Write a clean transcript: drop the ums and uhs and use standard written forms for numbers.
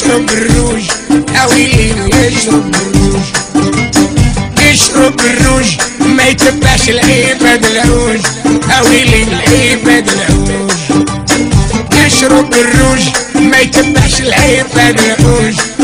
يشرب الروج، اويلي يشرب الروج، يشرب الروج ما يتبعش العباد العوج، اويلي العباد العوج، يشرب الروج ما يتبعش العباد العوج.